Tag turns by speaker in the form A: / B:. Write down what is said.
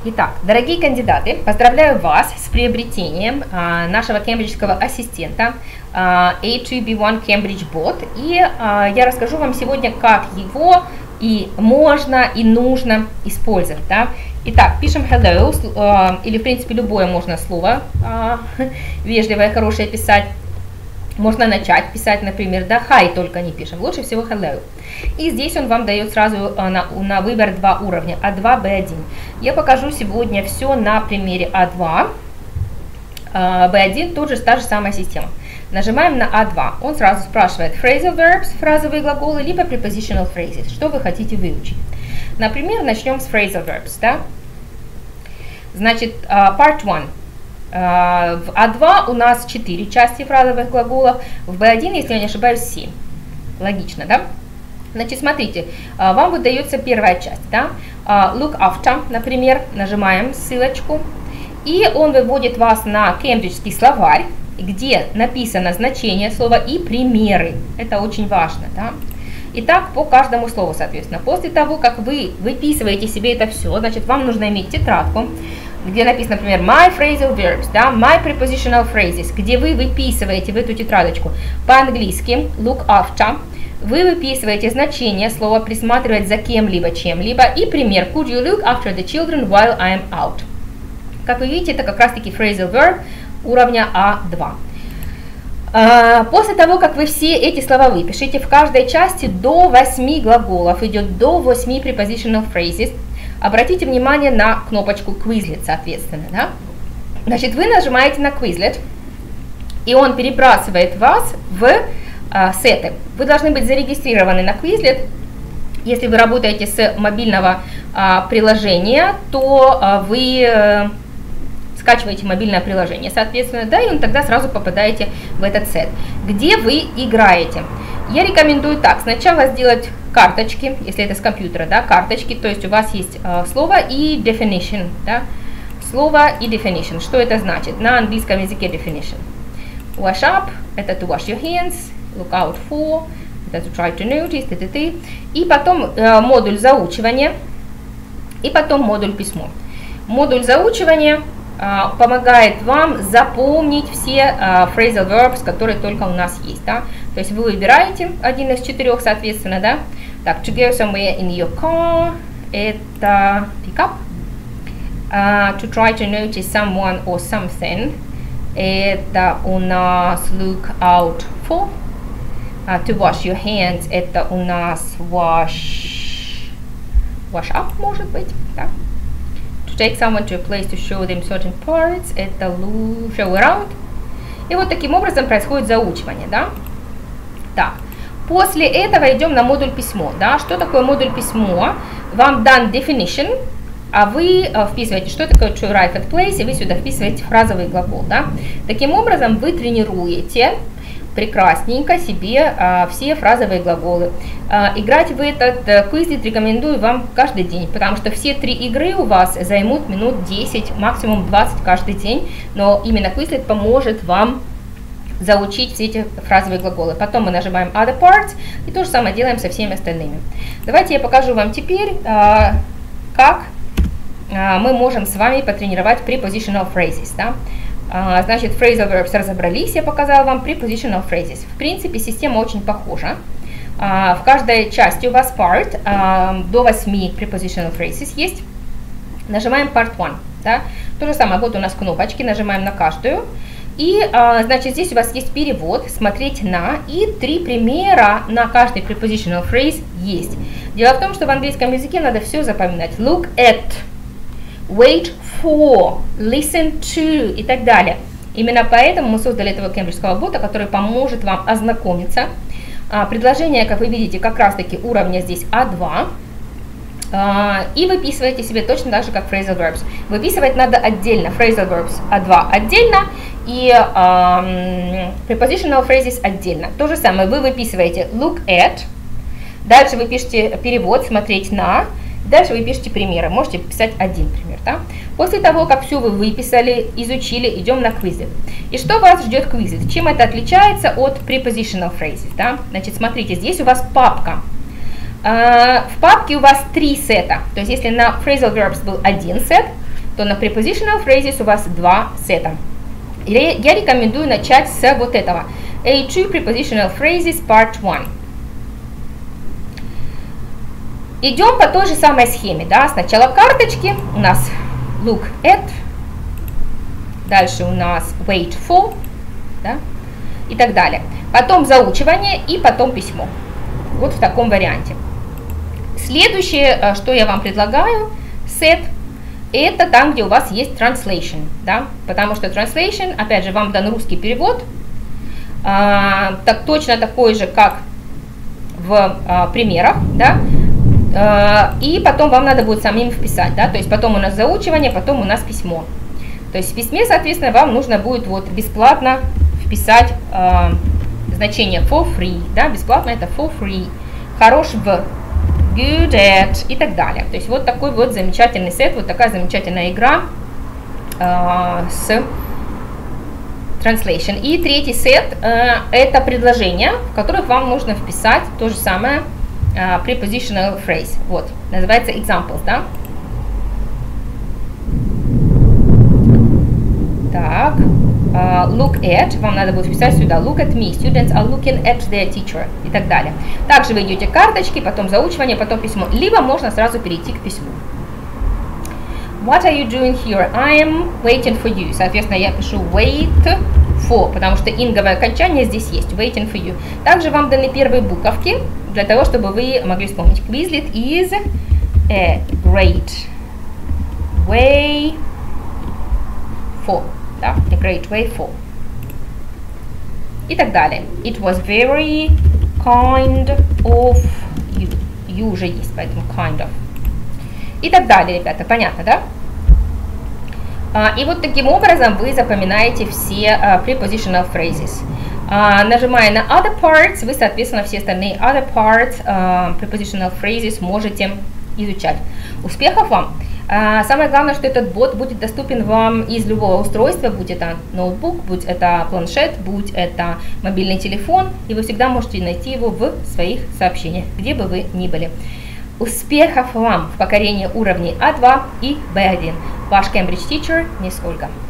A: Итак, дорогие кандидаты, поздравляю вас с приобретением нашего кембриджского ассистента A2B1 Cambridge Bot. И я расскажу вам сегодня, как его и можно, и нужно использовать. Да? Итак, пишем hello, или в принципе любое можно слово вежливое, хорошее писать. Можно начать писать, например, да, hi только не пишем, лучше всего hello. И здесь он вам дает сразу на выбор два уровня, А2, Б1. Я покажу сегодня все на примере А2. Б1 та же самая система. Нажимаем на А2. Он сразу спрашивает phrasal verbs, фразовые глаголы, либо prepositional phrases, что вы хотите выучить. Например, начнем с phrasal verbs. Да? Значит, part 1. В А2 у нас 4 части фразовых глаголов, в Б1, если я не ошибаюсь, 7. Логично, да? Значит, смотрите, вам выдается первая часть, да? Look after, например, нажимаем ссылочку, и он выводит вас на кембриджский словарь, где написано значение слова и примеры. Это очень важно, да? Итак, по каждому слову, соответственно. После того, как вы выписываете себе это все, значит, вам нужно иметь тетрадку, где написано, например, my phrasal verbs, да, my prepositional phrases, где вы выписываете в эту тетрадочку по-английски look after, вы выписываете значение слова, присматривать за кем-либо, чем-либо, и пример could you look after the children while I am out. Как вы видите, это как раз-таки phrasal verb уровня А2. После того, как вы все эти слова выпишете, в каждой части до 8 глаголов идет до 8 prepositional phrases. Обратите внимание на кнопочку Quizlet, соответственно, да? Значит, вы нажимаете на Quizlet, и он перебрасывает вас в сеты. Вы должны быть зарегистрированы на Quizlet. Если вы работаете с мобильного приложения, то вы скачиваете мобильное приложение, соответственно, да, и тогда сразу попадаете в этот сет, где вы играете. Я рекомендую так, сначала сделать карточки, если это с компьютера, да, карточки, то есть у вас есть слово и definition, да, слово и definition. Что это значит? На английском языке definition. Wash up, это to wash your hands, look out for, это to try to notice, т.т. И потом модуль заучивания, и потом модуль письмо. Модуль заучивания помогает вам запомнить все phrasal verbs, которые только у нас есть, да. То есть вы выбираете один из 4, соответственно, да. Так, to go somewhere in your car, это pick up. To try to notice someone or something, это у нас look out for. To wash your hands, это у нас wash up, может быть, да. Take someone to a place to show them certain parts, это show around. И вот таким образом происходит заучивание, да. Так, после этого идем на модуль письмо, да. Что такое модуль письмо? Вам дан definition, а вы вписываете, что такое to arrive at place, и вы сюда вписываете фразовый глагол, да. Таким образом вы тренируете прекрасненько себе все фразовые глаголы. Играть в этот Quizlet рекомендую вам каждый день, потому что все 3 игры у вас займут минут 10, максимум 20 каждый день, но именно Quizlet поможет вам заучить все эти фразовые глаголы. Потом мы нажимаем Other Parts и то же самое делаем со всеми остальными. Давайте я покажу вам теперь, как мы можем с вами потренировать prepositional phrases, да? Значит, phrasal verbs разобрались, я показала вам prepositional phrases. В принципе, система очень похожа. В каждой части у вас part, до 8 prepositional phrases есть. Нажимаем part 1. Да? То же самое, вот у нас кнопочки, нажимаем на каждую. И, значит, здесь у вас есть перевод, смотреть на, и 3 примера на каждый prepositional phrase есть. Дело в том, что в английском языке надо все запоминать. Look at, wait for, listen to и так далее. Именно поэтому мы создали этого кембриджского бота, который поможет вам ознакомиться. Предложение, как вы видите, как раз таки уровня здесь А2. И выписываете себе точно так же, как phrasal verbs. Выписывать надо отдельно. Phrasal verbs А2 отдельно и prepositional phrases отдельно. То же самое, вы выписываете look at, дальше вы пишете перевод, смотреть на, дальше вы пишете примеры, можете писать один пример. Да? После того, как все вы выписали, изучили, идем на Quizlet. И что вас ждет Quizlet? Чем это отличается от prepositional phrases? Да? Значит, смотрите, здесь у вас папка. В папке у вас 3 сета. То есть, если на phrasal verbs был один сет, то на prepositional phrases у вас 2 сета. Я рекомендую начать с вот этого. A2 prepositional phrases part 1. Идем по той же самой схеме, да, сначала карточки, у нас look at, дальше у нас wait for, да, и так далее. Потом заучивание и потом письмо. Вот в таком варианте. Следующее, что я вам предлагаю, set, это там, где у вас есть translation, да, потому что translation, опять же, вам дан русский перевод, так точно такой же, как в примерах, да, и потом вам надо будет самим вписать, да, то есть потом у нас заучивание, потом у нас письмо. То есть в письме, соответственно, вам нужно будет вот бесплатно вписать значение for free, да, бесплатно это for free, хорош в, good at и так далее. То есть вот такой вот замечательный сет, вот такая замечательная игра с translation. И третий сет это предложения, в которых вам нужно вписать то же самое prepositional phrase. Вот, называется examples, да. Так, look at, вам надо будет вписать сюда look at me, students are looking at their teacher и так далее. Также вы идете карточки, потом заучивание, потом письмо, либо можно сразу перейти к письму. What are you doing here? I am waiting for you. Соответственно, я пишу wait for, потому что инговое окончание здесь есть, waiting for you. Также вам даны первые буковки, для того, чтобы вы могли вспомнить. Quizlet is a great way for. Да, a great way for. И так далее. It was very kind of you. You уже есть, поэтому kind of. И так далее, ребята, понятно, да? И вот таким образом вы запоминаете все prepositional phrases. Нажимая на other parts, вы, соответственно, все остальные other parts prepositional phrases можете изучать. Успехов вам! Самое главное, что этот бот будет доступен вам из любого устройства, будь это ноутбук, будь это планшет, будь это мобильный телефон, и вы всегда можете найти его в своих сообщениях, где бы вы ни были. Успехов вам в покорении уровней А2 и Б1. Ваш Cambridge Teacher Miss Ольга.